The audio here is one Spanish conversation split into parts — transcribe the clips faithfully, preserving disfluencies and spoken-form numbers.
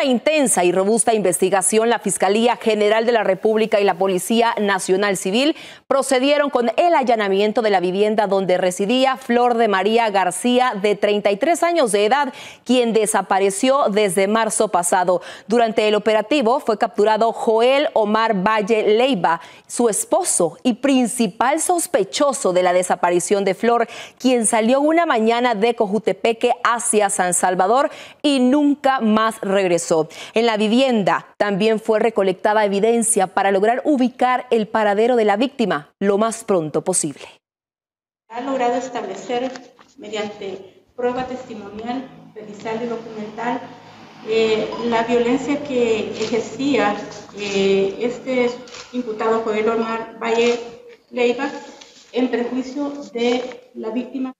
una intensa y robusta investigación, la Fiscalía General de la República y la Policía Nacional Civil procedieron con el allanamiento de la vivienda donde residía Flor de María García, de treinta y tres años de edad, quien desapareció desde marzo pasado. Durante el operativo fue capturado Joel Omar Valle Leiva, su esposo y principal sospechoso de la desaparición de Flor, quien salió una mañana de Cojutepeque hacia San Salvador y nunca más regresó. En la vivienda también fue recolectada evidencia para lograr ubicar el paradero de la víctima lo más pronto posible. Ha logrado establecer mediante prueba testimonial, pericial y documental eh, la violencia que ejercía eh, este imputado Joel Omar Valle Leiva en perjuicio de la víctima.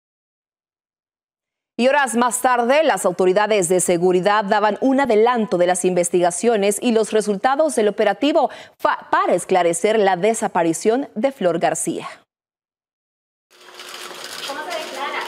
Y horas más tarde, las autoridades de seguridad daban un adelanto de las investigaciones y los resultados del operativo para esclarecer la desaparición de Flor García. ¿Cómo se declara?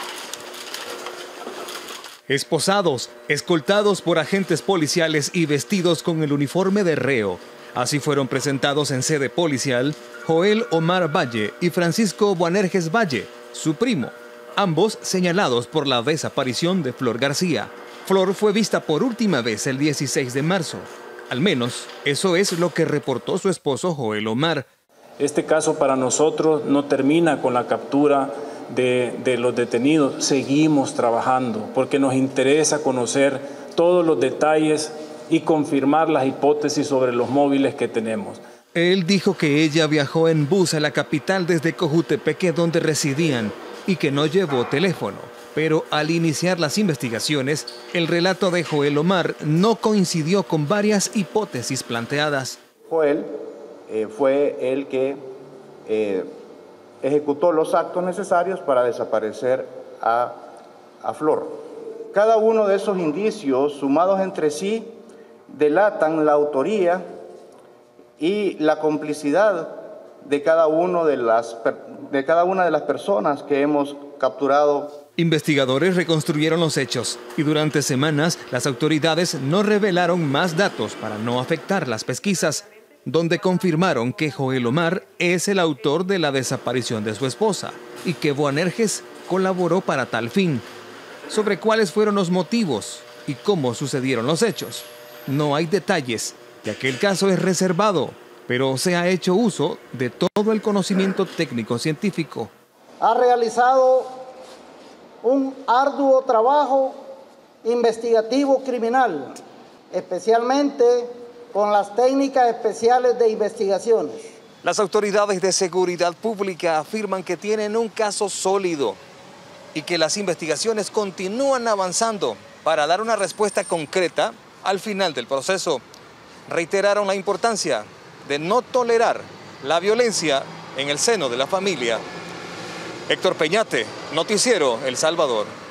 Esposados, escoltados por agentes policiales y vestidos con el uniforme de reo. Así fueron presentados en sede policial Joel Omar Valle y Francisco Boanerges Valle, su primo, ambos señalados por la desaparición de Flor García. Flor fue vista por última vez el dieciséis de marzo. Al menos, eso es lo que reportó su esposo Joel Omar. Este caso para nosotros no termina con la captura de, de los detenidos. Seguimos trabajando porque nos interesa conocer todos los detalles y confirmar las hipótesis sobre los móviles que tenemos. Él dijo que ella viajó en bus a la capital desde Cojutepeque, donde residían, y que no llevó teléfono. Pero al iniciar las investigaciones, el relato de Joel Omar no coincidió con varias hipótesis planteadas. Joel eh, fue el que eh, ejecutó los actos necesarios para desaparecer a, a Flor. Cada uno de esos indicios, sumados entre sí, delatan la autoría y la complicidad de cada, uno de, las, de cada una de las personas que hemos capturado. Investigadores reconstruyeron los hechos y durante semanas las autoridades no revelaron más datos para no afectar las pesquisas, donde confirmaron que Joel Omar es el autor de la desaparición de su esposa y que Boanerges colaboró para tal fin. Sobre cuáles fueron los motivos y cómo sucedieron los hechos, no hay detalles, ya que el caso es reservado, pero se ha hecho uso de todo el conocimiento técnico-científico. Ha realizado un arduo trabajo investigativo criminal, especialmente con las técnicas especiales de investigaciones. Las autoridades de seguridad pública afirman que tienen un caso sólido y que las investigaciones continúan avanzando para dar una respuesta concreta al final del proceso. Reiteraron la importancia de no tolerar la violencia en el seno de la familia. Héctor Peñate, Noticiero El Salvador.